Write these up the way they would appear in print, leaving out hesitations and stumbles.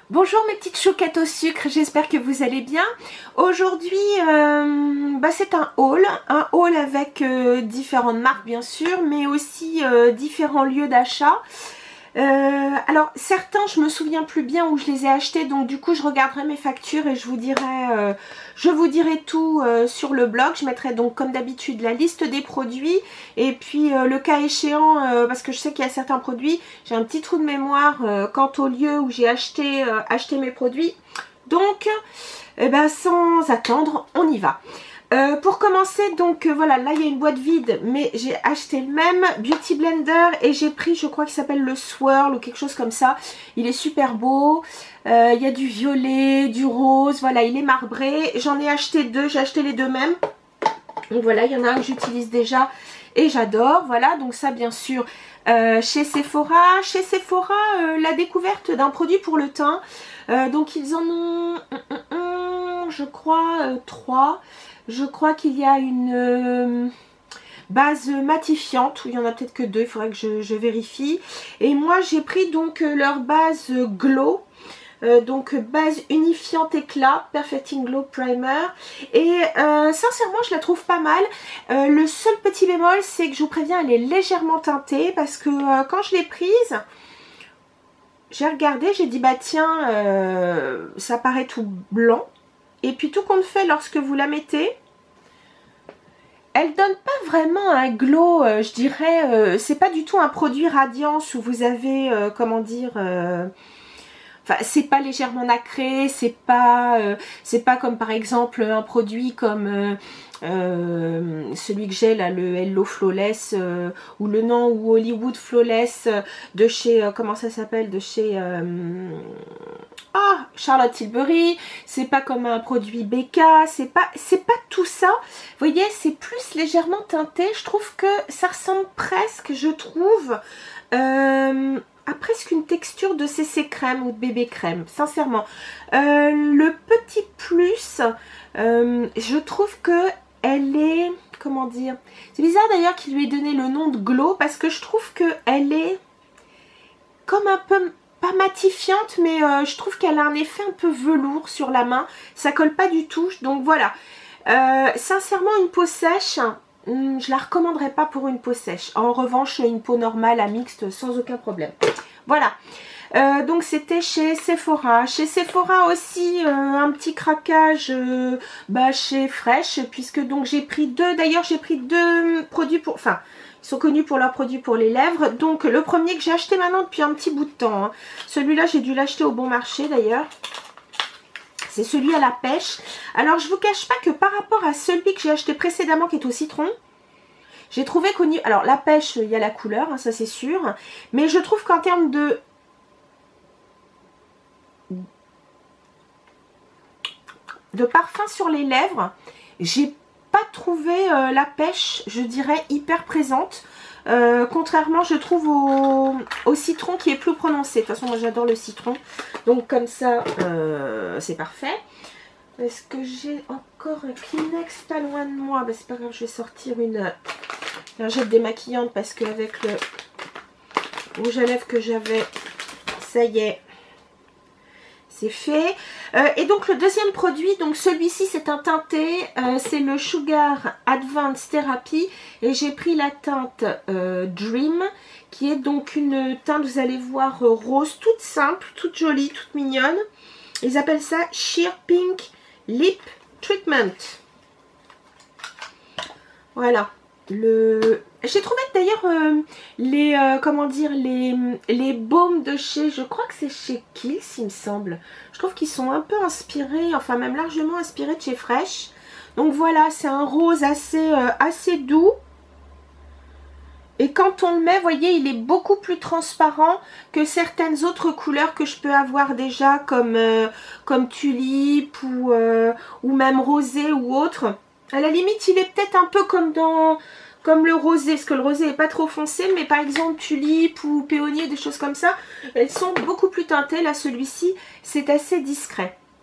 Bonjour mes petites chouquettes au sucre, j'espère que vous allez bien. Aujourd'hui, c'est un haul avec différentes marques bien sûr, mais aussi différents lieux d'achat. Alors certains je me souviens plus bien où je les ai achetés, donc du coup je regarderai mes factures et je vous dirai tout sur le blog. Je mettrai donc comme d'habitude la liste des produits et puis le cas échéant, parce que je sais qu'il y a certains produits, j'ai un petit trou de mémoire quant au lieu où j'ai acheté mes produits. Donc sans attendre, on y va. Pour commencer, donc voilà, là il y a une boîte vide, mais j'ai acheté le même Beauty Blender et j'ai pris, je crois qu'il s'appelle le Swirl ou quelque chose comme ça. Il est super beau, il y a du violet, du rose, voilà, il est marbré. J'en ai acheté deux, j'ai acheté les deux mêmes. Donc voilà, il y en a un que j'utilise déjà et j'adore, voilà, donc ça bien sûr chez Sephora. Chez Sephora, la découverte d'un produit pour le teint, donc ils en ont, je crois, 3. Je crois qu'il y a une base matifiante, ou il y en a peut-être que 2, il faudrait que je vérifie. Et moi j'ai pris donc leur base Glow, donc base unifiante éclat, Perfecting Glow Primer. Et sincèrement je la trouve pas mal. Le seul petit bémol, c'est que je vous préviens, elle est légèrement teintée, parce que quand je l'ai prise, j'ai regardé, j'ai dit bah tiens, ça paraît tout blanc. Et puis tout compte fait, lorsque vous la mettez, elle donne pas vraiment un glow, je dirais, c'est pas du tout un produit radiance où vous avez, comment dire, enfin c'est pas légèrement nacré, c'est pas comme par exemple un produit comme celui que j'ai là, le Hello Flawless ou le nom ou Hollywood Flawless de chez, comment ça s'appelle, de chez Charlotte Tilbury. C'est pas comme un produit BK, c'est pas tout ça. Vous voyez, c'est plus légèrement teinté. Je trouve que ça ressemble presque, je trouve, à presque une texture de CC crème ou de bébé crème, sincèrement. Le petit plus, je trouve que elle est, comment dire, c'est bizarre d'ailleurs qu'il lui ait donné le nom de Glow, parce que je trouve que elle est comme un peu, pas matifiante, mais je trouve qu'elle a un effet un peu velours sur la main, ça colle pas du tout, donc voilà. Sincèrement, une peau sèche, je la recommanderais pas pour une peau sèche. En revanche, une peau normale à mixte, sans aucun problème. Voilà. Donc c'était chez Sephora. Chez Sephora aussi, un petit craquage chez Fresh, puisque donc j'ai pris deux, d'ailleurs j'ai pris deux produits pour, enfin ils sont connus pour leurs produits pour les lèvres. Donc le premier que j'ai acheté maintenant depuis un petit bout de temps, hein. Celui-là j'ai dû l'acheter au bon marché d'ailleurs. C'est celui à la pêche. Alors je vous cache pas que par rapport à celui que j'ai acheté précédemment qui est au citron, j'ai trouvé qu'au niveau, alors la pêche il y a la couleur, hein, ça c'est sûr, mais je trouve qu'en termes de parfum sur les lèvres, j'ai pas trouvé la pêche, je dirais, hyper présente. Contrairement, je trouve au citron qui est plus prononcé. De toute façon, moi j'adore le citron. Donc comme ça, c'est parfait. Est-ce que j'ai encore un Kleenex pas loin de moi? C'est pas grave, je vais sortir une lingette démaquillante, parce qu'avec le rouge à lèvres que j'avais, ça y est, c'est fait. Et donc le deuxième produit, donc celui-ci c'est un teinté, c'est le Sugar Advanced Therapy, et j'ai pris la teinte Dream, qui est donc une teinte, vous allez voir, rose, toute simple, toute jolie, toute mignonne. Ils appellent ça Sheer Pink Lip Treatment. Voilà. J'ai trouvé d'ailleurs comment dire, les baumes de chez, je crois que c'est chez Kiehl's il me semble. Je trouve qu'ils sont un peu inspirés, enfin même largement inspirés de chez Fresh. Donc voilà, c'est un rose assez doux. Et quand on le met, vous voyez, il est beaucoup plus transparent que certaines autres couleurs que je peux avoir déjà, comme tulipe ou même rosé ou autre. À la limite, il est peut-être un peu comme le rosé, parce que le rosé n'est pas trop foncé, mais par exemple tulipe ou péonier, des choses comme ça, elles sont beaucoup plus teintées. Là, celui-ci, c'est assez discret.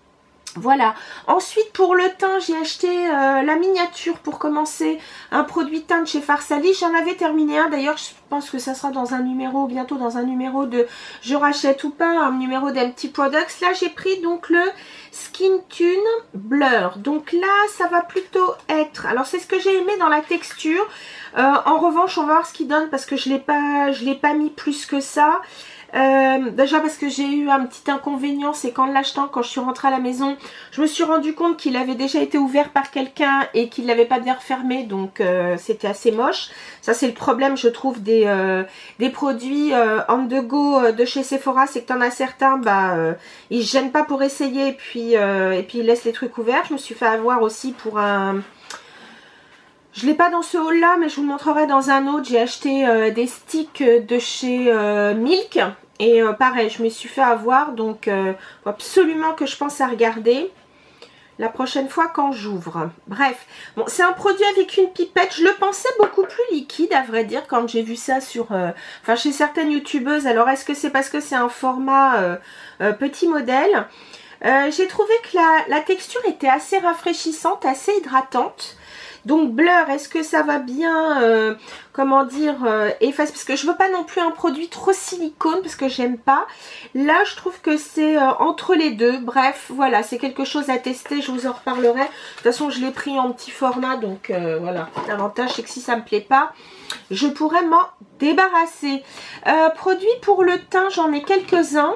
Voilà. Ensuite, pour le teint, j'ai acheté la miniature pour commencer un produit teint de chez Farsali. J'en avais terminé un. D'ailleurs, je pense que ça sera dans un numéro, bientôt dans un numéro de Je rachète ou pas, un numéro d'Empty Products. Là, j'ai pris donc le Skin Tune Blur. Donc là, ça va plutôt être... Alors, c'est ce que j'ai aimé dans la texture. En revanche, on va voir ce qu'il donne parce que je l'ai pas mis plus que ça. Déjà parce que j'ai eu un petit inconvénient, c'est qu'en l'achetant, quand je suis rentrée à la maison, je me suis rendu compte qu'il avait déjà été ouvert par quelqu'un et qu'il l'avait pas bien refermé, donc c'était assez moche. Ça c'est le problème, je trouve, des produits on the go de chez Sephora, c'est que t'en as certains, ils se gênent pas pour essayer et puis ils laissent les trucs ouverts. Je me suis fait avoir aussi pour un... Je l'ai pas dans ce haul là, mais je vous le montrerai dans un autre. J'ai acheté des sticks de chez Milk. Et pareil, je me suis fait avoir. Donc, faut absolument que je pense à regarder la prochaine fois quand j'ouvre. Bref, bon, c'est un produit avec une pipette. Je le pensais beaucoup plus liquide, à vrai dire, quand j'ai vu ça sur... enfin, chez certaines youtubeuses. Alors, est-ce que c'est parce que c'est un format petit modèle? J'ai trouvé que la texture était assez rafraîchissante, assez hydratante. Donc Blur, est-ce que ça va bien, comment dire, effacer, parce que je veux pas non plus un produit trop silicone, parce que j'aime pas. Là, je trouve que c'est entre les deux. Bref, voilà, c'est quelque chose à tester, je vous en reparlerai. De toute façon, je l'ai pris en petit format, donc voilà. L'avantage, c'est que si ça me plaît pas, je pourrais m'en débarrasser. Produits pour le teint, j'en ai quelques-uns.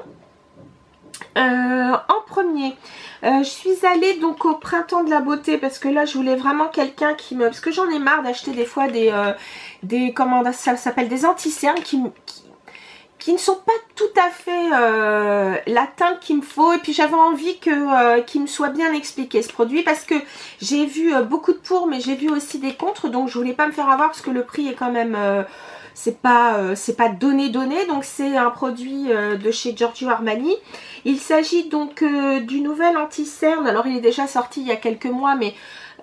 En premier, je suis allée donc au Printemps de la Beauté parce que là je voulais vraiment quelqu'un qui me... Parce que j'en ai marre d'acheter des fois des comment ça s'appelle, des anti-cernes qui ne sont pas tout à fait la teinte qu'il me faut. Et puis j'avais envie qu'il me soit bien expliqué ce produit parce que j'ai vu beaucoup de pour, mais j'ai vu aussi des contre. Donc je voulais pas me faire avoir parce que le prix est quand même... c'est pas donné, donc c'est un produit de chez Giorgio Armani. Il s'agit donc du nouvel anti-cerne. Alors il est déjà sorti il y a quelques mois, mais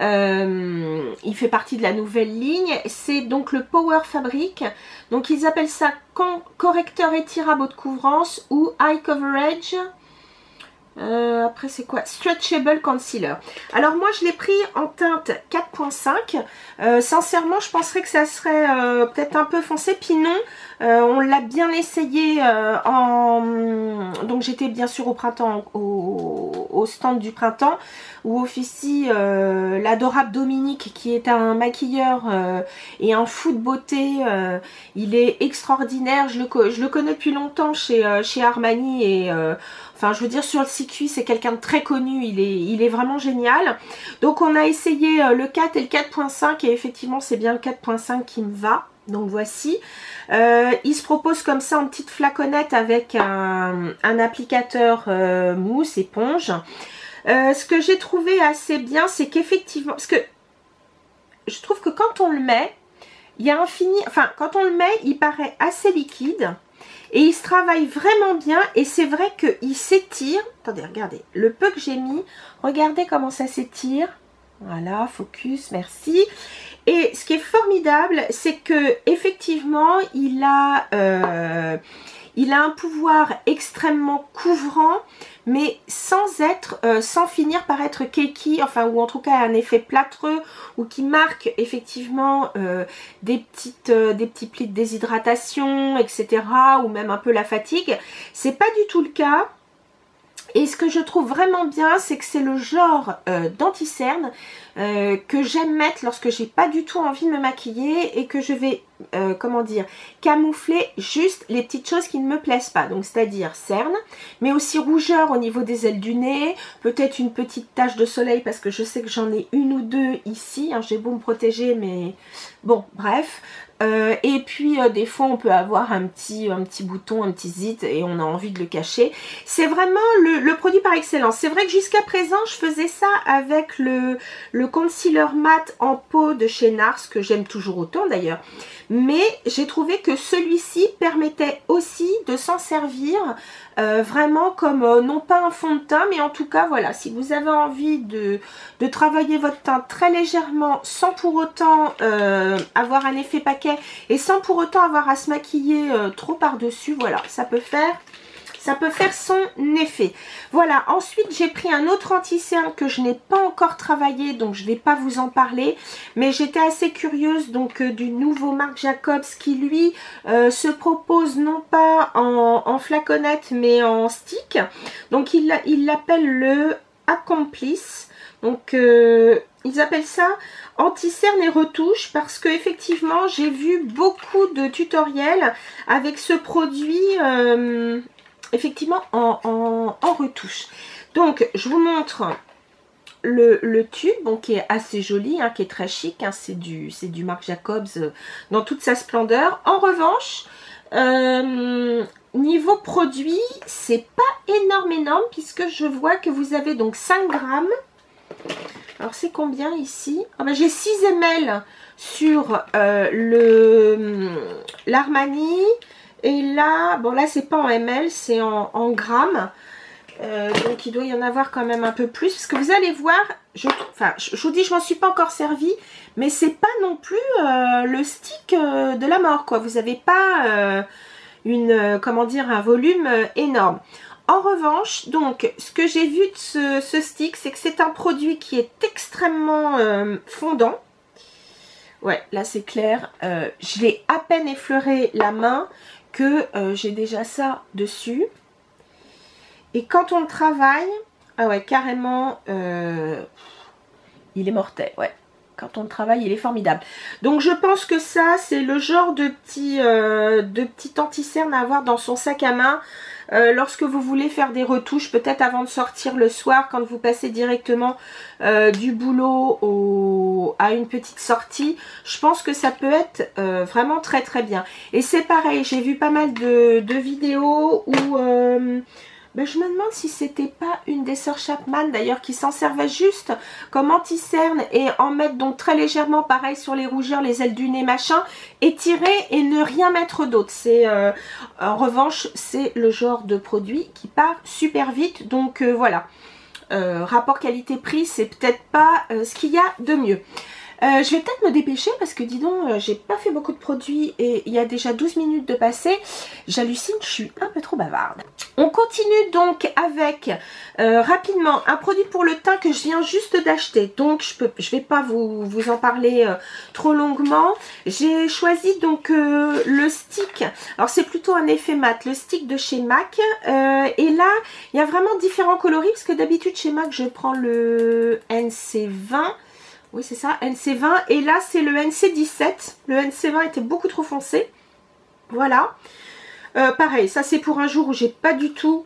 il fait partie de la nouvelle ligne. C'est donc le Power Fabric. Donc ils appellent ça correcteur étirable haute de couvrance ou High Coverage. Après c'est quoi? Stretchable Concealer. Alors moi je l'ai pris en teinte 4.5. Sincèrement je penserais que ça serait peut-être un peu foncé. Puis non, on l'a bien essayé donc j'étais bien sûr au printemps, au stand du printemps où officie l'adorable Dominique qui est un maquilleur et un fou de beauté. Il est extraordinaire, je le connais depuis longtemps chez Armani et enfin je veux dire sur le circuit c'est quelqu'un de très connu, il est vraiment génial. Donc on a essayé le 4 et le 4.5 et effectivement c'est bien le 4.5 qui me va. Donc voici, il se propose comme ça en petite flaconnette avec un applicateur mousse, éponge. Ce que j'ai trouvé assez bien, c'est qu'effectivement, parce que je trouve que quand on le met, il y a un fini, enfin quand on le met, il paraît assez liquide et il se travaille vraiment bien et c'est vrai qu'il s'étire. Attendez, regardez, le peu que j'ai mis, regardez comment ça s'étire. Voilà, focus, merci. Et ce qui est formidable, c'est que effectivement, il a un pouvoir extrêmement couvrant, mais sans finir par être cakey, enfin ou en tout cas un effet plâtreux ou qui marque effectivement des petits plis de déshydratation, etc. ou même un peu la fatigue. C'est pas du tout le cas. Et ce que je trouve vraiment bien, c'est que c'est le genre d'anti-cerne que j'aime mettre lorsque j'ai pas du tout envie de me maquiller et que je vais, comment dire, camoufler juste les petites choses qui ne me plaisent pas. Donc c'est-à-dire cerne, mais aussi rougeur au niveau des ailes du nez, peut-être une petite tache de soleil parce que je sais que j'en ai une ou deux ici. Hein, j'ai beau me protéger, mais bon, bref. Et puis des fois on peut avoir un petit bouton, un petit zit et on a envie de le cacher. C'est vraiment le produit par excellence. C'est vrai que jusqu'à présent je faisais ça avec le concealer mat en peau de chez NARS, que j'aime toujours autant d'ailleurs. Mais j'ai trouvé que celui-ci permettait aussi de s'en servir vraiment comme non pas un fond de teint, mais en tout cas voilà, si vous avez envie de travailler votre teint très légèrement sans pour autant avoir un effet paquet et sans pour autant avoir à se maquiller trop par dessus, voilà, ça peut faire ça peut faire son effet. Voilà, ensuite j'ai pris un autre anti-cerne que je n'ai pas encore travaillé, donc je ne vais pas vous en parler, mais j'étais assez curieuse donc du nouveau Marc Jacobs qui lui se propose non pas en flaconnette mais en stick. Donc il l'appelle le Accomplice. Donc ils appellent ça anti-cerne et retouche parce que effectivement j'ai vu beaucoup de tutoriels avec ce produit effectivement en retouche. Donc je vous montre le tube, bon, qui est assez joli, hein, qui est très chic, hein, c'est du Marc Jacobs dans toute sa splendeur. En revanche, niveau produit, c'est pas énorme puisque je vois que vous avez donc 5 grammes. Alors c'est combien ici? Ah ben, j'ai 6 ml sur l'Armani. Et là, bon là c'est pas en ml, c'est en grammes. Donc il doit y en avoir quand même un peu plus. Parce que vous allez voir, je vous dis, je m'en suis pas encore servi. Mais c'est pas non plus le stick de la mort, quoi. Vous n'avez pas comment dire, un volume énorme. En revanche, donc, ce que j'ai vu de ce stick, c'est que c'est un produit qui est extrêmement fondant. Ouais, là c'est clair. Je l'ai à peine effleuré la main que j'ai déjà ça dessus. Et quand on le travaille, ah ouais, carrément, il est mortel, ouais. Quand on le travaille, il est formidable. Donc je pense que ça, c'est le genre de petit anti-cerne à avoir dans son sac à main. Lorsque vous voulez faire des retouches, peut-être avant de sortir le soir, quand vous passez directement du boulot à une petite sortie, je pense que ça peut être vraiment très très bien. Et c'est pareil, j'ai vu pas mal de vidéos où ben, je me demande si c'était pas une des sœurs Chapman d'ailleurs qui s'en servait juste comme anti-cerne et en mettre donc très légèrement, pareil sur les rougeurs, les ailes du nez, machin, étirer et ne rien mettre d'autre. C'est en revanche, c'est le genre de produit qui part super vite. Donc voilà, rapport qualité-prix, c'est peut-être pas ce qu'il y a de mieux. Je vais peut-être me dépêcher parce que dis donc, j'ai pas fait beaucoup de produits et il y a déjà 12 minutes de passé. J'hallucine, je suis un peu trop bavarde. On continue donc avec rapidement un produit pour le teint que je viens juste d'acheter. Donc je vais pas vous en parler trop longuement. J'ai choisi donc le stick. Alors c'est plutôt un effet mat, le stick de chez MAC. Et là, il y a vraiment différents coloris parce que d'habitude chez MAC, je prends le NC20. Oui, c'est ça, NC20. Et là, c'est le NC17. Le NC20 était beaucoup trop foncé. Voilà. Pareil, ça c'est pour un jour où j'ai pas du tout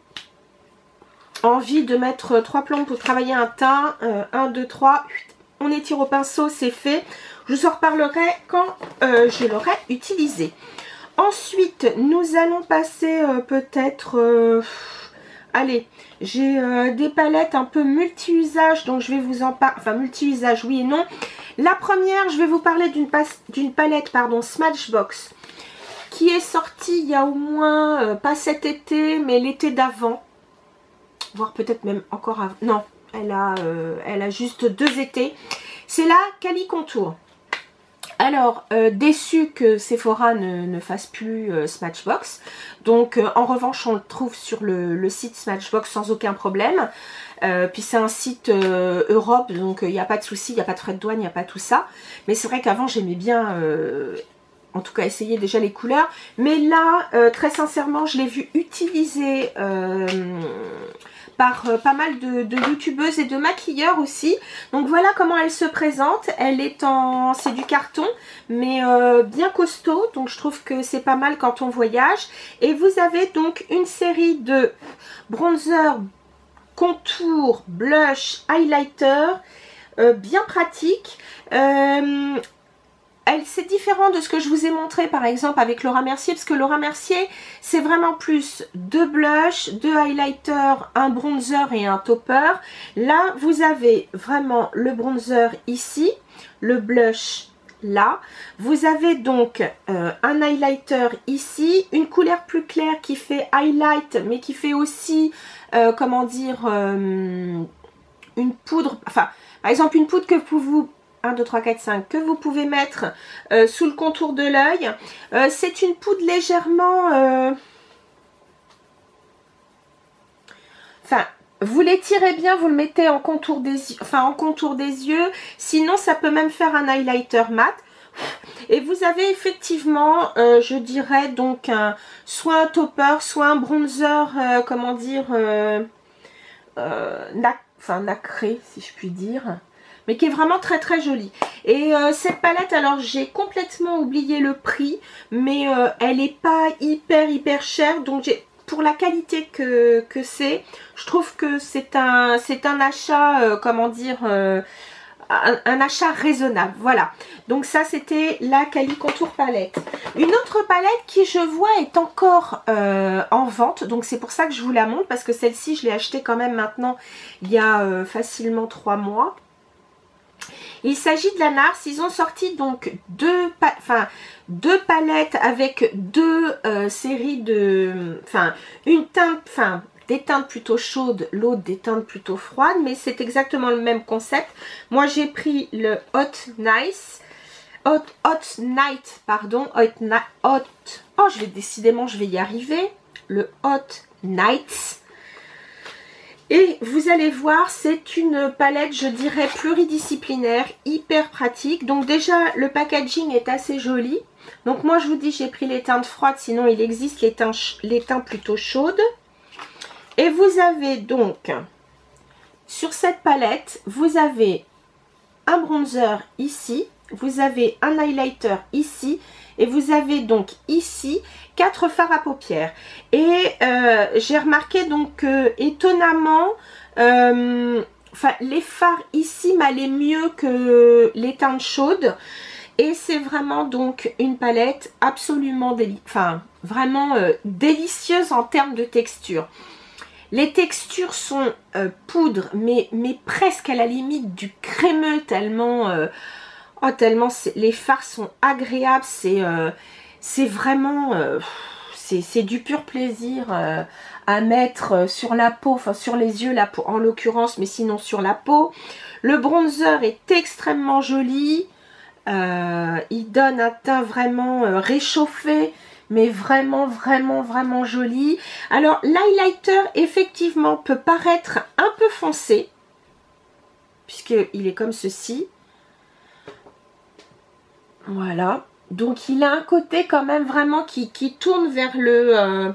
envie de mettre 3 plombs pour travailler un teint. 1, 2, 3. On étire au pinceau, c'est fait. Je vous en reparlerai quand je l'aurai utilisé. Ensuite, nous allons passer peut-être... allez, j'ai des palettes un peu multi-usage, donc je vais vous en parler, enfin multi-usage oui et non. La première, je vais vous parler d'une palette, pardon, Smashbox, qui est sortie il y a au moins, pas cet été, mais l'été d'avant, voire peut-être même encore avant, non, elle a juste 2 étés. C'est la Cali Contour. Alors, déçu que Sephora ne fasse plus Smashbox. Donc, en revanche, on le trouve sur le site Smashbox sans aucun problème. Puis c'est un site Europe, donc il n'y a pas de souci, il n'y a pas de frais de douane, il n'y a pas tout ça. Mais c'est vrai qu'avant, j'aimais bien, en tout cas, essayer déjà les couleurs. Mais là, très sincèrement, je l'ai vu utiliser... par pas mal de youtubeuses et de maquilleurs aussi. Donc voilà comment elle se présente. Elle est c'est du carton, mais bien costaud. Donc je trouve que c'est pas mal quand on voyage. Et vous avez donc une série de bronzer, contour, blush, highlighter, bien pratique. C'est différent de ce que je vous ai montré par exemple avec Laura Mercier, parce que Laura Mercier c'est vraiment plus 2 blush, 2 highlighters, un bronzer et un topper. Là vous avez vraiment le bronzer ici, le blush là, vous avez donc un highlighter ici, une couleur plus claire qui fait highlight mais qui fait aussi comment dire une poudre, enfin par exemple une poudre que vous 1, 2, 3, 4, 5, que vous pouvez mettre sous le contour de l'œil. C'est une poudre légèrement... enfin, vous l'étirez bien, vous le mettez en contour des yeux, enfin en contour des yeux, sinon ça peut même faire un highlighter mat. Et vous avez effectivement, je dirais donc soit un topper, soit un bronzer, comment dire, nacré si je puis dire, mais qui est vraiment très très joli. Et cette palette, alors j'ai complètement oublié le prix, mais elle n'est pas hyper chère, donc pour la qualité que c'est, je trouve que c'est un achat, comment dire, un achat raisonnable. Voilà, donc ça c'était la Cali Contour palette. Une autre palette qui je vois est encore en vente, donc c'est pour ça que je vous la montre, parce que celle-ci je l'ai achetée quand même maintenant il y a facilement 3 mois. Il s'agit de la NARS. Ils ont sorti donc deux palettes avec deux séries de, une teinte, des teintes plutôt chaudes, l'autre des teintes plutôt froides, mais c'est exactement le même concept. Moi j'ai pris le Hot Night, décidément je vais y arriver, le Hot Nights. Et vous allez voir, c'est une palette, je dirais, pluridisciplinaire, hyper pratique. Donc déjà, le packaging est assez joli. Donc moi, je vous dis, j'ai pris les teintes froides, sinon il existe les teintes plutôt chaudes. Et vous avez donc, sur cette palette, vous avez un bronzer ici, vous avez un highlighter ici, et vous avez donc ici 4 fards à paupières. Et j'ai remarqué donc étonnamment, les fards ici m'allaient mieux que les teintes chaudes. Et c'est vraiment donc une palette absolument vraiment délicieuse en termes de texture. Les textures sont poudre, mais presque à la limite du crémeux, tellement... tellement les fards sont agréables, c'est vraiment, c'est du pur plaisir à mettre sur la peau, enfin sur les yeux là, en l'occurrence, mais sinon sur la peau. Le bronzer est extrêmement joli, il donne un teint vraiment réchauffé, mais vraiment joli. Alors l'highlighter effectivement peut paraître un peu foncé, puisqu'il est comme ceci. Voilà, donc il a un côté quand même vraiment qui tourne vers le...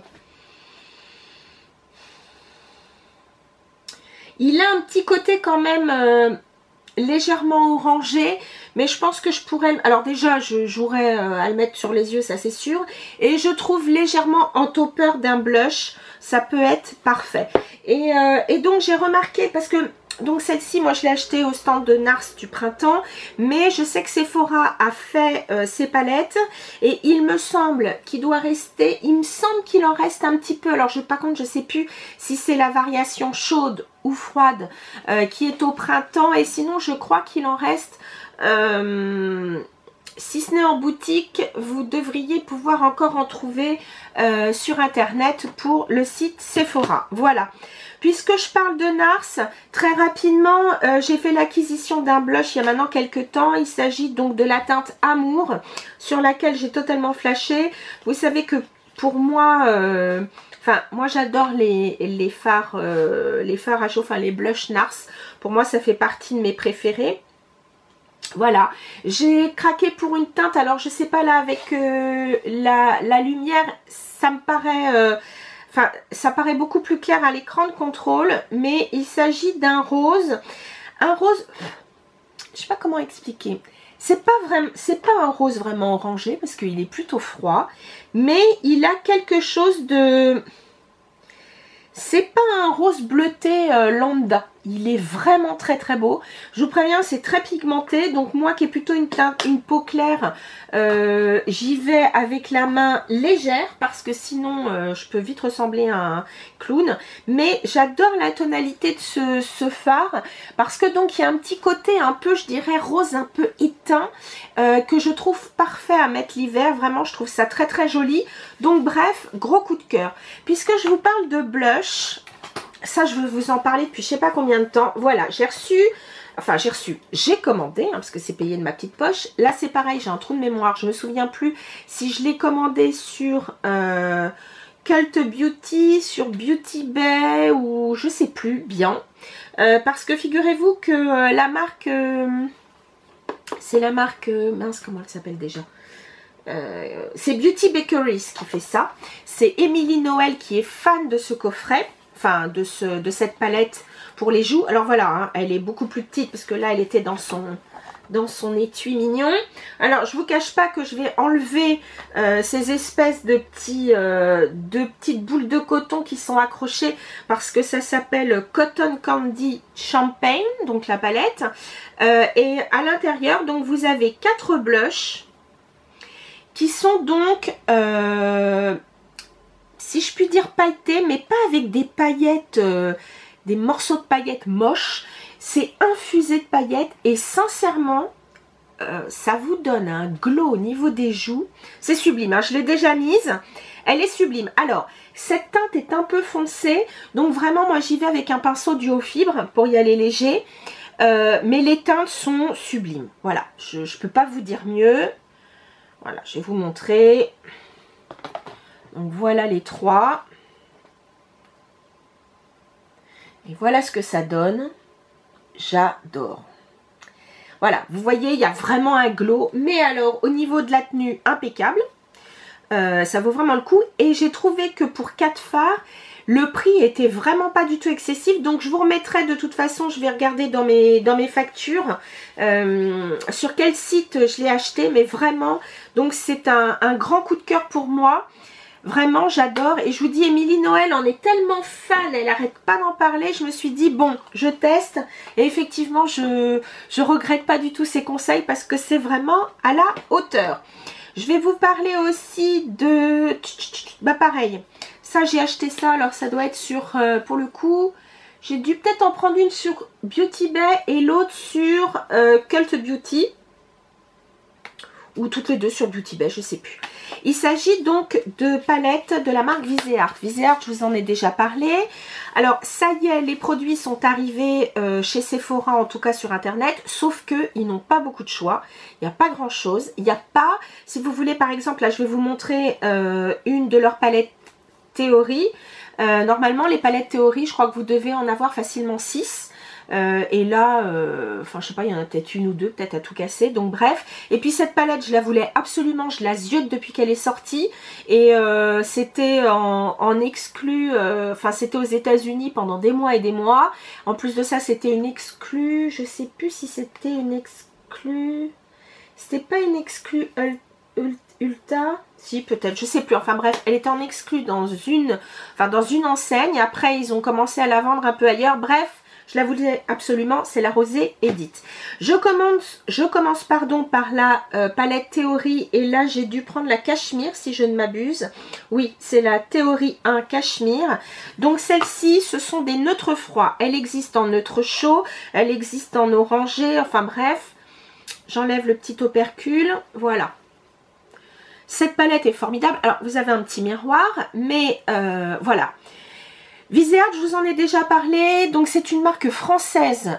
Il a un petit côté quand même légèrement orangé, mais je pense que je pourrais... Alors déjà, je jouerais à le mettre sur les yeux, ça c'est sûr. Et je trouve légèrement en topper d'un blush, ça peut être parfait. Et donc j'ai remarqué, parce que... Donc celle-ci, moi je l'ai achetée au stand de NARS du printemps, mais je sais que Sephora a fait ces palettes et il me semble qu'il doit rester, il me semble qu'il en reste un petit peu. Alors par contre je sais plus si c'est la variation chaude ou froide qui est au printemps, et sinon je crois qu'il en reste, si ce n'est en boutique, vous devriez pouvoir encore en trouver sur internet pour le site Sephora. Voilà. Puisque je parle de NARS, très rapidement, j'ai fait l'acquisition d'un blush il y a maintenant quelques temps. Il s'agit donc de la teinte Amour, sur laquelle j'ai totalement flashé. Vous savez que pour moi, moi j'adore les fards à chaud, les blushs NARS. Pour moi, ça fait partie de mes préférés. Voilà, j'ai craqué pour une teinte. Alors je sais pas là, avec la lumière, ça me paraît... ça paraît beaucoup plus clair à l'écran de contrôle, mais il s'agit d'un rose. Un rose, je sais pas comment expliquer. C'est pas un rose vraiment orangé, parce qu'il est plutôt froid, mais il a quelque chose de... C'est pas un rose bleuté lambda. Il est vraiment très beau. Je vous préviens, c'est très pigmenté. Donc moi qui ai plutôt une peau claire, j'y vais avec la main légère, parce que sinon je peux vite ressembler à un clown. Mais j'adore la tonalité de ce fard, parce que donc il y a un petit côté un peu, je dirais, rose un peu éteint, que je trouve parfait à mettre l'hiver. Vraiment, je trouve ça très joli. Donc bref, gros coup de cœur. Puisque je vous parle de blush, ça je veux vous en parler depuis je sais pas combien de temps. Voilà, j'ai commandé, parce que c'est payé de ma petite poche. Là c'est pareil, j'ai un trou de mémoire, je me souviens plus si je l'ai commandé sur Cult Beauty sur Beauty Bay ou je sais plus bien. Parce que figurez-vous que la marque, c'est la marque, mince comment elle s'appelle déjà, c'est Beauty Bakeries qui fait ça. C'est Émilie Noël qui est fan de ce coffret, enfin de cette palette pour les joues. Alors voilà, hein, elle est beaucoup plus petite parce que là elle était dans son étui mignon. Alors je vous cache pas que je vais enlever ces espèces de petites boules de coton qui sont accrochées parce que ça s'appelle Cotton Candy Champagne, donc la palette. Et à l'intérieur donc vous avez 4 blushs qui sont donc si je puis dire pailletés, mais pas avec des paillettes, des morceaux de paillettes moches. C'est infusé de paillettes et sincèrement, ça vous donne un glow au niveau des joues. C'est sublime, hein, je l'ai déjà mise. Elle est sublime. Alors, cette teinte est un peu foncée. Donc vraiment, moi j'y vais avec un pinceau duo fibre pour y aller léger. Mais les teintes sont sublimes. Voilà, je ne peux pas vous dire mieux. Voilà, je vais vous montrer. Donc voilà les 3. Et voilà ce que ça donne. J'adore. Voilà, vous voyez, il y a vraiment un glow. Mais alors, au niveau de la tenue, impeccable. Ça vaut vraiment le coup. Et j'ai trouvé que pour 4 fards, le prix était vraiment pas du tout excessif. Donc, je vous remettrai de toute façon, je vais regarder dans mes factures sur quel site je l'ai acheté. Mais vraiment, donc c'est un grand coup de cœur pour moi. Vraiment, j'adore. Et je vous dis, Émilie Noël en est tellement fan, elle n'arrête pas d'en parler. Je me suis dit, bon, je teste. Et effectivement, je regrette pas du tout ses conseils parce que c'est vraiment à la hauteur. Je vais vous parler aussi de... Bah pareil, ça j'ai acheté ça. Alors ça doit être sur, pour le coup, j'ai dû peut-être en prendre une sur Beauty Bay et l'autre sur Cult Beauty. Ou toutes les deux sur Beauty Bay, je sais plus. Il s'agit donc de palettes de la marque Viseart. Viseart, je vous en ai déjà parlé. Alors, ça y est, les produits sont arrivés chez Sephora, en tout cas sur Internet, sauf qu'ils n'ont pas beaucoup de choix. Il n'y a pas grand-chose. Il n'y a pas, si vous voulez, par exemple, là, je vais vous montrer une de leurs palettes Théorie. Normalement, les palettes Théorie, je crois que vous devez en avoir facilement 6. Et là, enfin je sais pas, il y en a peut-être une ou deux, peut-être à tout casser, donc bref. Et puis cette palette, je la voulais absolument, je la ziote depuis qu'elle est sortie. Et c'était en exclu, enfin c'était aux États-Unis pendant des mois et des mois. En plus de ça, c'était une exclue, je sais plus si c'était une exclue, c'était pas une exclue Ulta, si peut-être, je sais plus, enfin bref, elle était en exclue dans une enseigne. Après ils ont commencé à la vendre un peu ailleurs, bref. Je la voulais absolument, c'est la Rosée Edith. Je commence pardon, par la palette Théorie et là j'ai dû prendre la Cachemire si je ne m'abuse. Oui, c'est la Théorie 1 Cachemire. Donc celle-ci, ce sont des neutres froids. Elle existe en neutre chaud, elle existe en orangé, enfin bref. J'enlève le petit opercule, voilà. Cette palette est formidable. Alors vous avez un petit miroir, mais voilà. Viseart, je vous en ai déjà parlé, donc c'est une marque française,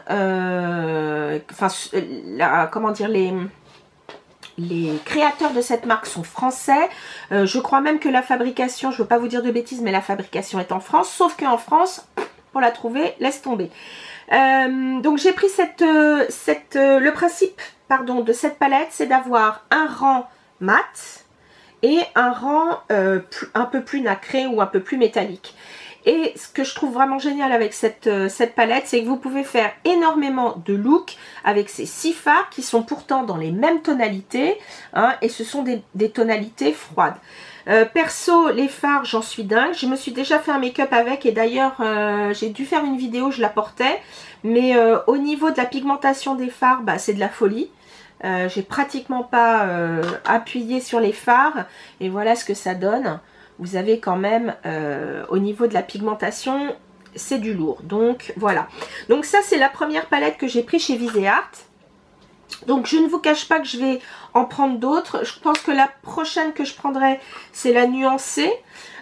comment dire, les créateurs de cette marque sont français, je crois même que la fabrication, je ne veux pas vous dire de bêtises, mais la fabrication est en France, sauf qu'en France, pour la trouver, laisse tomber. Donc j'ai pris le principe de cette palette, c'est d'avoir un rang mat et un rang un peu plus nacré ou un peu plus métallique. Et ce que je trouve vraiment génial avec cette palette, c'est que vous pouvez faire énormément de looks avec ces 6 fards qui sont pourtant dans les mêmes tonalités, hein, et ce sont des tonalités froides. Perso, les fards, j'en suis dingue. Je me suis déjà fait un make-up avec et d'ailleurs, j'ai dû faire une vidéo, je la portais. Mais au niveau de la pigmentation des fards, bah, c'est de la folie. J'ai pratiquement pas appuyé sur les fards et voilà ce que ça donne. Vous avez quand même au niveau de la pigmentation, c'est du lourd. Donc voilà. Donc ça c'est la première palette que j'ai prise chez Viseart. Donc je ne vous cache pas que je vais en prendre d'autres. Je pense que la prochaine que je prendrai c'est la nuancée.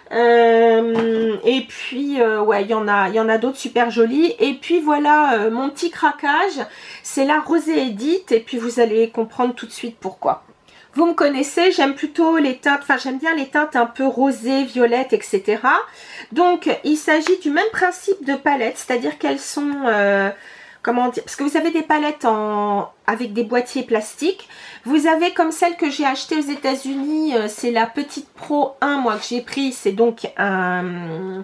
Et puis ouais, il y en a d'autres super jolies. Et puis voilà mon petit craquage, c'est la Rosée Edith. Et puis vous allez comprendre tout de suite pourquoi. Vous me connaissez, j'aime plutôt les teintes, enfin j'aime bien les teintes un peu rosées, violettes, etc. Donc il s'agit du même principe de palette, c'est-à-dire qu'elles sont, comment dire, parce que vous avez des palettes avec des boîtiers plastiques. Vous avez comme celle que j'ai achetée aux États-Unis, c'est la Petite Pro 1, moi que j'ai pris, c'est donc un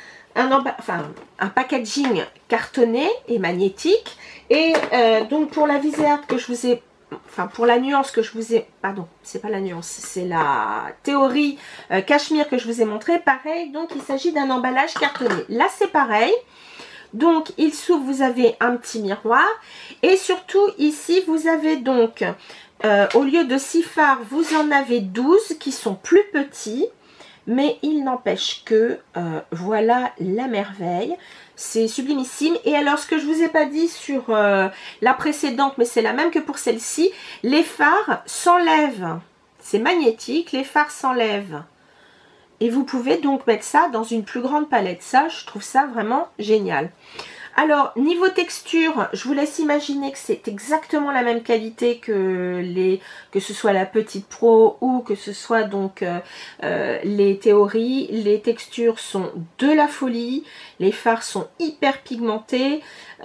packaging cartonné et magnétique. Et donc pour la visée art que je vous ai, enfin pour la nuance que je vous ai, pardon, c'est pas la nuance, c'est la théorie cachemire que je vous ai montré, pareil, donc il s'agit d'un emballage cartonné. Là c'est pareil, donc il s'ouvre, vous avez un petit miroir, et surtout ici vous avez donc, au lieu de 6 fards, vous en avez 12 qui sont plus petits. Mais il n'empêche que, voilà la merveille, c'est sublimissime. Et alors ce que je vous ai pas dit sur la précédente, mais c'est la même que pour celle-ci, les fards s'enlèvent, c'est magnétique, les fards s'enlèvent. Et vous pouvez donc mettre ça dans une plus grande palette, ça je trouve ça vraiment génial. Alors, niveau texture, je vous laisse imaginer que c'est exactement la même qualité que ce soit la Petite Pro ou que ce soit donc les théories. Les textures sont de la folie, les fards sont hyper pigmentés.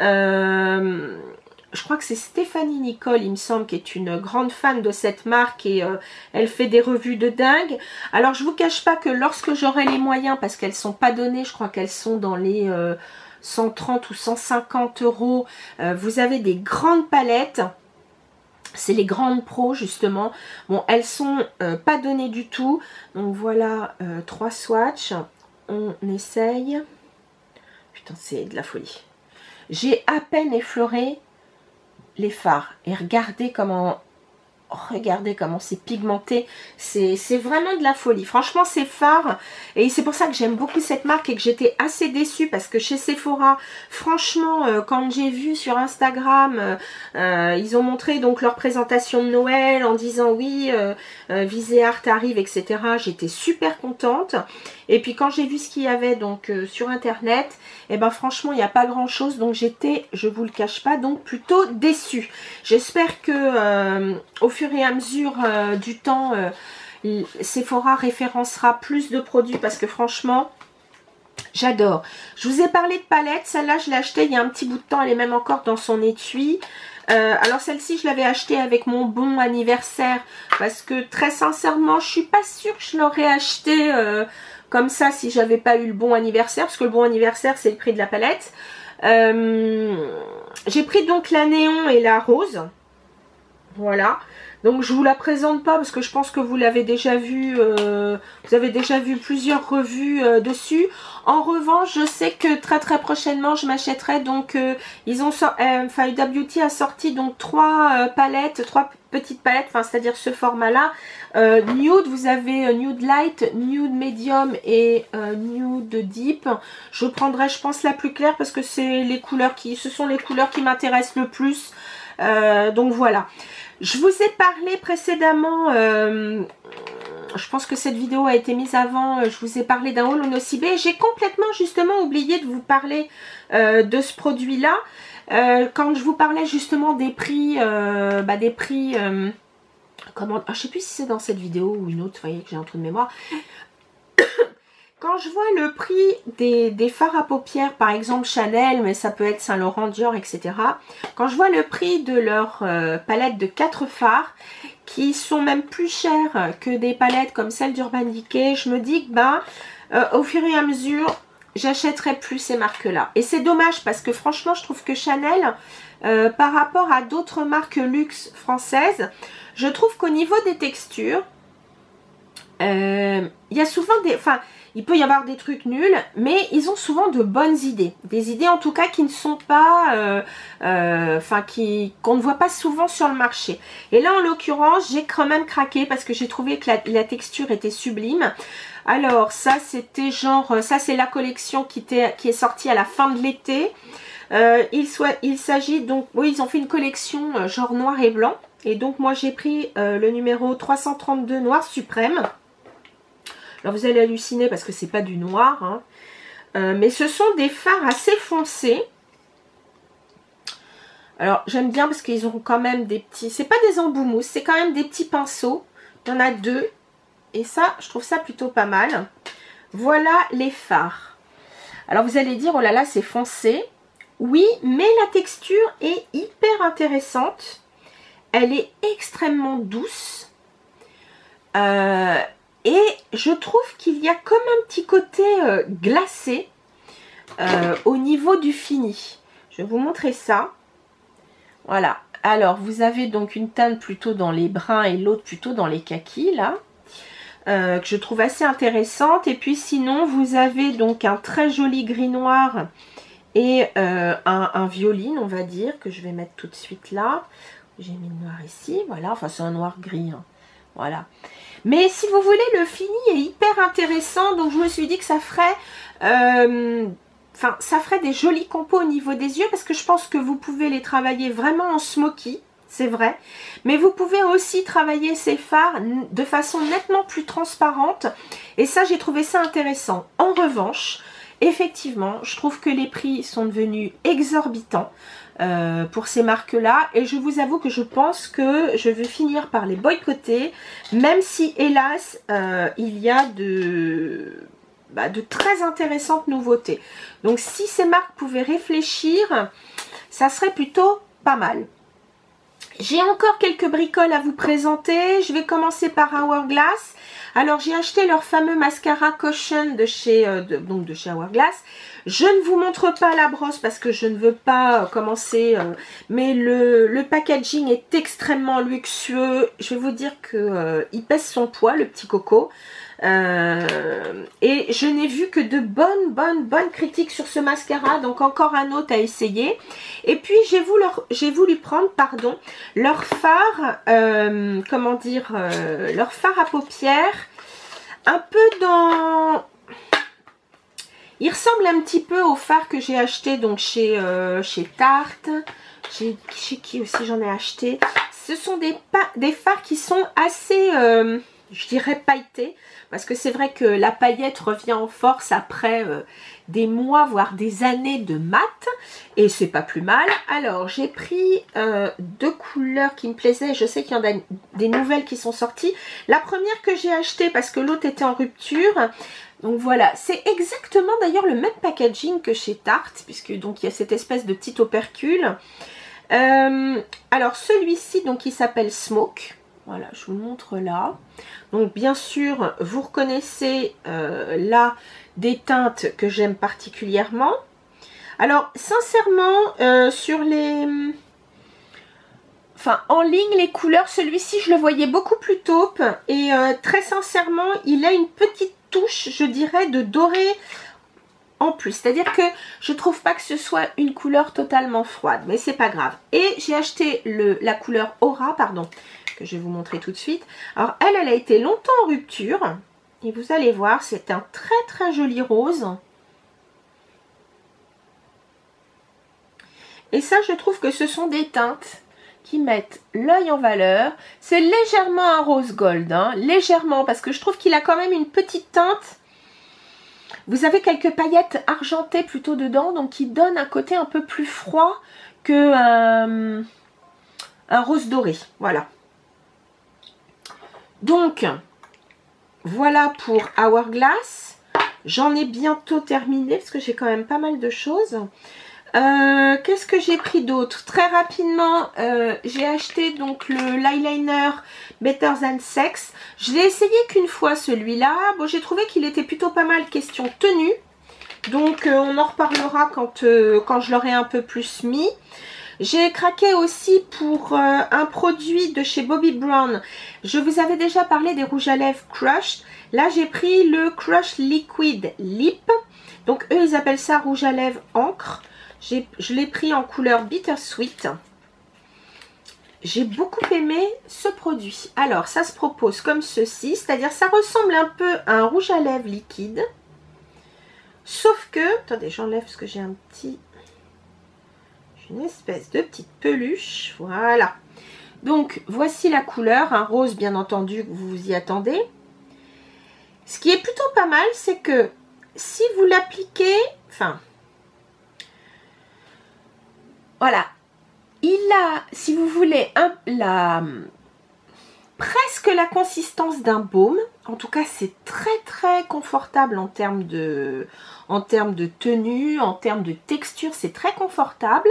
Je crois que c'est Stéphanie Nicole, il me semble, qui est une grande fan de cette marque et elle fait des revues de dingue. Alors, je vous cache pas que lorsque j'aurai les moyens, parce qu'elles sont pas données, je crois qu'elles sont dans les 130 ou 150 euros. Vous avez des grandes palettes. C'est les grandes pros justement. Bon, elles sont pas données du tout. Donc voilà, 3 swatchs. On essaye. Putain, c'est de la folie. J'ai à peine effleuré les fards. Et regardez comment c'est pigmenté, c'est vraiment de la folie. Franchement, ces fards, et c'est pour ça que j'aime beaucoup cette marque et que j'étais assez déçue parce que chez Sephora, franchement, quand j'ai vu sur Instagram, ils ont montré donc leur présentation de Noël en disant oui, Visée Art arrive, etc. J'étais super contente. Et puis quand j'ai vu ce qu'il y avait donc sur internet, et ben franchement il n'y a pas grand chose, donc j'étais, je vous le cache pas, donc plutôt déçue. J'espère que au fur et à mesure du temps, Sephora référencera plus de produits parce que franchement j'adore. Je vous ai parlé de palette, celle-là je l'ai achetée il y a un petit bout de temps, elle est même encore dans son étui. Alors celle-ci je l'avais achetée avec mon bon anniversaire parce que très sincèrement je suis pas sûre que je l'aurais achetée comme ça si j'avais pas eu le bon anniversaire, parce que le bon anniversaire c'est le prix de la palette. J'ai pris donc la néon et la rose, voilà. Donc je vous la présente pas parce que je pense que vous l'avez déjà vu, vous avez déjà vu plusieurs revues dessus. En revanche, je sais que très prochainement je m'achèterai donc ils ont Huda Beauty a sorti donc 3 palettes, 3 petites palettes, enfin c'est-à-dire ce format-là. Nude, vous avez Nude Light, Nude Medium et Nude Deep. Je prendrai, je pense, la plus claire parce que c'est les couleurs ce sont les couleurs qui m'intéressent le plus. Donc voilà. Je vous ai parlé précédemment, je pense que cette vidéo a été mise avant, je vous ai parlé d'un haul Nocibé. J'ai complètement justement oublié de vous parler de ce produit-là. Quand je vous parlais justement des prix, comment, je sais plus si c'est dans cette vidéo ou une autre, vous voyez que j'ai un trou de mémoire. Quand je vois le prix des fards à paupières, par exemple Chanel, mais ça peut être Saint Laurent, Dior, etc. Quand je vois le prix de leur palette de 4 fards, qui sont même plus chères que des palettes comme celle d'Urban Decay, je me dis que au fur et à mesure, j'achèterai plus ces marques-là. Et c'est dommage parce que franchement, je trouve que Chanel, par rapport à d'autres marques luxe françaises, je trouve qu'au niveau des textures, il y a souvent des... Enfin, il peut y avoir des trucs nuls, mais ils ont souvent de bonnes idées. Des idées en tout cas qui ne sont pas... qu'on ne voit pas souvent sur le marché. Et là, en l'occurrence, j'ai quand même craqué parce que j'ai trouvé que la texture était sublime. Alors, ça, c'était genre... Ça, c'est la collection qui est sortie à la fin de l'été. Il s'agit donc... Oui, ils ont fait une collection genre noir et blanc. Et donc, moi, j'ai pris le numéro 332 Noir Suprême. Alors vous allez halluciner parce que c'est pas du noir, hein. Mais ce sont des fards assez foncés. Alors j'aime bien parce qu'ils ont quand même des petits, c'est pas des embouts mousse, c'est quand même des petits pinceaux. Il y en a 2. Et ça, je trouve ça plutôt pas mal. Voilà les fards. Alors vous allez dire, oh là là, c'est foncé. Oui, mais la texture est hyper intéressante. Elle est extrêmement douce. Et je trouve qu'il y a comme un petit côté glacé au niveau du fini. Je vais vous montrer ça. Voilà. Alors, vous avez donc une teinte plutôt dans les bruns et l'autre plutôt dans les kakis, là. Que je trouve assez intéressante. Et puis sinon, vous avez donc un très joli gris noir et un violine, on va dire, que je vais mettre tout de suite là. J'ai mis le noir ici, voilà. Enfin, c'est un noir gris, hein. Voilà. Mais si vous voulez, le fini est hyper intéressant. Donc, je me suis dit que ça ferait... ça ferait des jolis compos au niveau des yeux, parce que je pense que vous pouvez les travailler vraiment en smoky, c'est vrai. Mais vous pouvez aussi travailler ces fards de façon nettement plus transparente. Et ça, j'ai trouvé ça intéressant. En revanche, effectivement, je trouve que les prix sont devenus exorbitants pour ces marques-là. Et je vous avoue que je pense que je vais finir par les boycotter, même si, hélas, il y a de très intéressantes nouveautés. Donc si ces marques pouvaient réfléchir, ça serait plutôt pas mal. J'ai encore quelques bricoles à vous présenter. Je vais commencer par Hourglass. Alors j'ai acheté leur fameux mascara Caution de chez Hourglass. Je ne vous montre pas la brosse parce que je ne veux pas commencer, mais le packaging est extrêmement luxueux. Je vais vous dire que il pèse son poids, le petit coco. Et je n'ai vu que de bonnes critiques sur ce mascara, donc encore un autre à essayer. Et puis j'ai voulu prendre, pardon, leur fard, comment dire, leur fard à paupières, un peu dans... Il ressemble un petit peu au fard que j'ai acheté donc chez Tarte. Chez qui aussi j'en ai acheté. Ce sont des fards qui sont assez, je dirais, pailletés. Parce que c'est vrai que la paillette revient en force après des mois, voire des années de mat. Et c'est pas plus mal. Alors, j'ai pris 2 couleurs qui me plaisaient. Je sais qu'il y en a des nouvelles qui sont sorties. La première que j'ai achetée parce que l'autre était en rupture. Donc voilà, c'est exactement d'ailleurs le même packaging que chez Tarte. Puisque donc il y a cette espèce de petit opercule. Alors celui-ci, donc il s'appelle Smoke. Voilà, je vous le montre là. Donc bien sûr, vous reconnaissez là des teintes que j'aime particulièrement. Alors sincèrement, sur les... Enfin, en ligne, les couleurs, celui-ci, je le voyais beaucoup plus taupe. Et très sincèrement, il a une petite touche, je dirais, de doré en plus. C'est-à-dire que je trouve pas que ce soit une couleur totalement froide. Mais c'est pas grave. Et j'ai acheté la couleur Aura, pardon, que je vais vous montrer tout de suite. Alors, elle a été longtemps en rupture. Et vous allez voir, c'est un très joli rose. Et ça, je trouve que ce sont des teintes qui mettent l'œil en valeur. C'est légèrement un rose gold, hein, légèrement, parce que je trouve qu'il a quand même une petite teinte. Vous avez quelques paillettes argentées plutôt dedans, donc qui donnent un côté un peu plus froid que un rose doré. Voilà. Donc, voilà pour Hourglass. J'en ai bientôt terminé, parce que j'ai quand même pas mal de choses. Qu'est-ce que j'ai pris d'autre? Très rapidement, j'ai acheté donc l'eyeliner Better Than Sex. Je l'ai essayé qu'une fois celui-là. Bon, j'ai trouvé qu'il était plutôt pas mal question tenue. Donc on en reparlera quand je l'aurai un peu plus mis. J'ai craqué aussi pour un produit de chez Bobbi Brown. Je vous avais déjà parlé des rouges à lèvres Crush. Là j'ai pris le Crush Liquid Lip. Donc eux ils appellent ça rouge à lèvres encre. Je l'ai pris en couleur Bittersweet. J'ai beaucoup aimé ce produit. Alors, ça se propose comme ceci. C'est-à-dire, ça ressemble un peu à un rouge à lèvres liquide. Sauf que... Attendez, j'enlève parce que j'ai un petit... J'ai une espèce de petite peluche. Voilà. Donc, voici la couleur. Un rose, bien entendu, que vous vous y attendez. Ce qui est plutôt pas mal, c'est que si vous l'appliquez... Enfin... Voilà, il a, si vous voulez, presque presque la consistance d'un baume. En tout cas, c'est très confortable en termes de tenue, en termes de texture, c'est très confortable.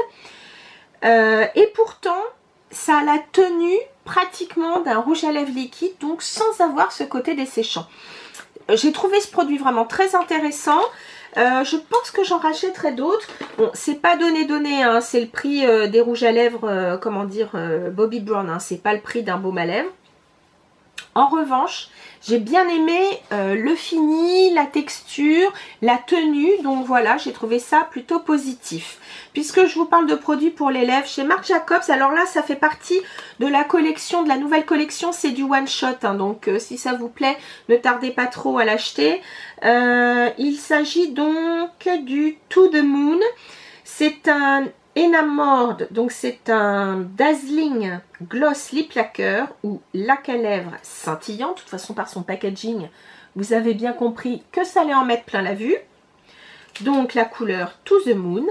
Et pourtant, ça a la tenue pratiquement d'un rouge à lèvres liquide, donc sans avoir ce côté desséchant. J'ai trouvé ce produit vraiment très intéressant. Je pense que j'en rachèterai d'autres. Bon, c'est pas donné, hein, c'est le prix des rouges à lèvres, comment dire, Bobbi Brown, hein, c'est pas le prix d'un baume à lèvres. En revanche, j'ai bien aimé le fini, la texture, la tenue. Donc voilà, j'ai trouvé ça plutôt positif. Puisque je vous parle de produits pour les lèvres chez Marc Jacobs, alors là, ça fait partie de la collection, de la nouvelle collection, c'est du one shot. Hein, donc si ça vous plaît, ne tardez pas trop à l'acheter. Il s'agit donc du To The Moon. C'est un Enamored, donc c'est un Dazzling Gloss Lip Lacquer ou lac à lèvres scintillant. De toute façon, par son packaging, vous avez bien compris que ça allait en mettre plein la vue. Donc la couleur To The Moon.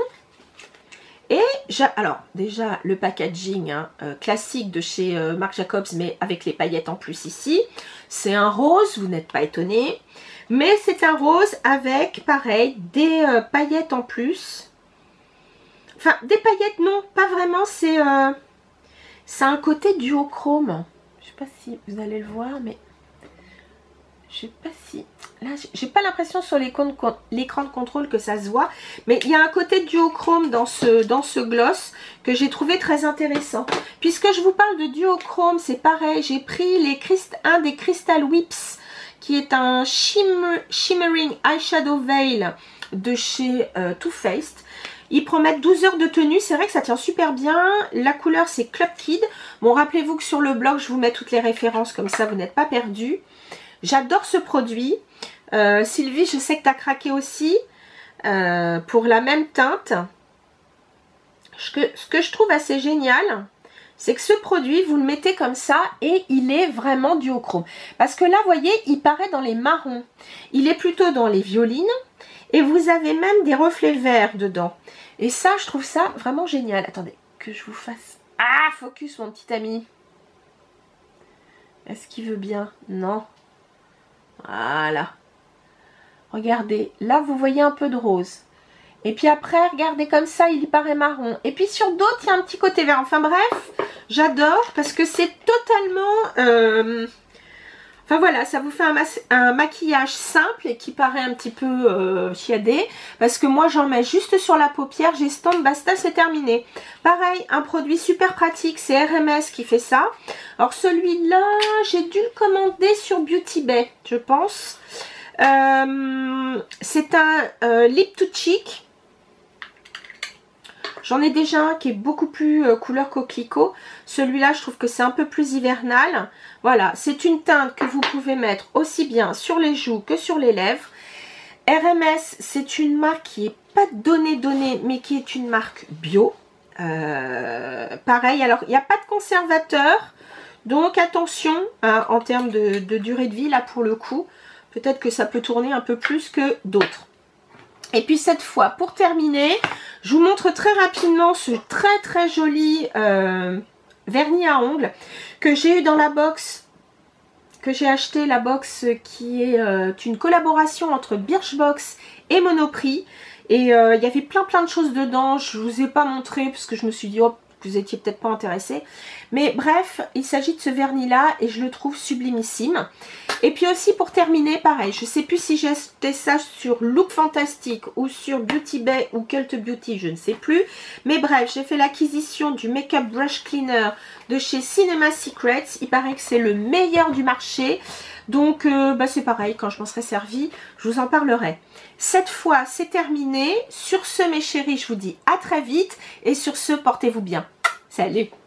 Et alors déjà le packaging hein, classique de chez Marc Jacobs, mais avec les paillettes en plus ici. C'est un rose, vous n'êtes pas étonnés. Mais c'est un rose avec, pareil, des paillettes en plus. Enfin, des paillettes, non, pas vraiment, c'est un côté duochrome. Je sais pas si vous allez le voir, mais je sais pas si... Là, j'ai pas l'impression sur l'écran de contrôle que ça se voit, mais il y a un côté duochrome dans ce gloss que j'ai trouvé très intéressant. Puisque je vous parle de duochrome, c'est pareil, j'ai pris un des Crystal Whips, qui est un Shimmering Eyeshadow Veil de chez Too Faced. Ils promettent 12 heures de tenue, c'est vrai que ça tient super bien. La couleur c'est Club Kid. Bon, rappelez-vous que sur le blog, je vous mets toutes les références, comme ça vous n'êtes pas perdus. J'adore ce produit. Sylvie, je sais que tu as craqué aussi pour la même teinte. Ce que je trouve assez génial, c'est que ce produit, vous le mettez comme ça et il est vraiment duochrome. Parce que là, vous voyez, il paraît dans les marrons. Il est plutôt dans les violines. Et vous avez même des reflets verts dedans. Et ça, je trouve ça vraiment génial. Attendez, que je vous fasse... Ah, focus, mon petit ami. Est-ce qu'il veut bien? Non. Voilà. Regardez, là, vous voyez un peu de rose. Et puis après, regardez comme ça, il paraît marron. Et puis sur d'autres, il y a un petit côté vert. Enfin bref, j'adore parce que c'est totalement... Enfin voilà, ça vous fait un maquillage simple et qui paraît un petit peu chiadé. Parce que moi j'en mets juste sur la paupière, j'estompe, basta, c'est terminé. Pareil, un produit super pratique, c'est RMS qui fait ça. Alors celui-là, j'ai dû le commander sur Beauty Bay, je pense. C'est un Lip to Cheek. J'en ai déjà un qui est beaucoup plus couleur coquelicot. Celui-là, je trouve que c'est un peu plus hivernal. Voilà, c'est une teinte que vous pouvez mettre aussi bien sur les joues que sur les lèvres. RMS, c'est une marque qui n'est pas donnée, mais qui est une marque bio. Pareil, alors il n'y a pas de conservateur. Donc attention hein, en termes de durée de vie, là pour le coup. Peut-être que ça peut tourner un peu plus que d'autres. Et puis cette fois, pour terminer, je vous montre très rapidement ce très joli vernis à ongles que j'ai eu dans la box, que j'ai acheté, la box qui est une collaboration entre Birchbox et Monoprix. Et il y avait plein de choses dedans, je ne vous ai pas montré parce que je me suis dit, oh, vous étiez peut-être pas intéressé. Mais bref, il s'agit de ce vernis là et je le trouve sublimissime. Et puis aussi pour terminer, pareil, je ne sais plus si j'ai acheté ça sur Look Fantastic ou sur Beauty Bay ou Cult Beauty, je ne sais plus. Mais bref, j'ai fait l'acquisition du Makeup Brush Cleaner de chez Cinema Secrets. Il paraît que c'est le meilleur du marché. Donc c'est pareil, quand je m'en serai servi, je vous en parlerai. Cette fois, c'est terminé. Sur ce, mes chéris, je vous dis à très vite. Et sur ce, portez-vous bien. Salut!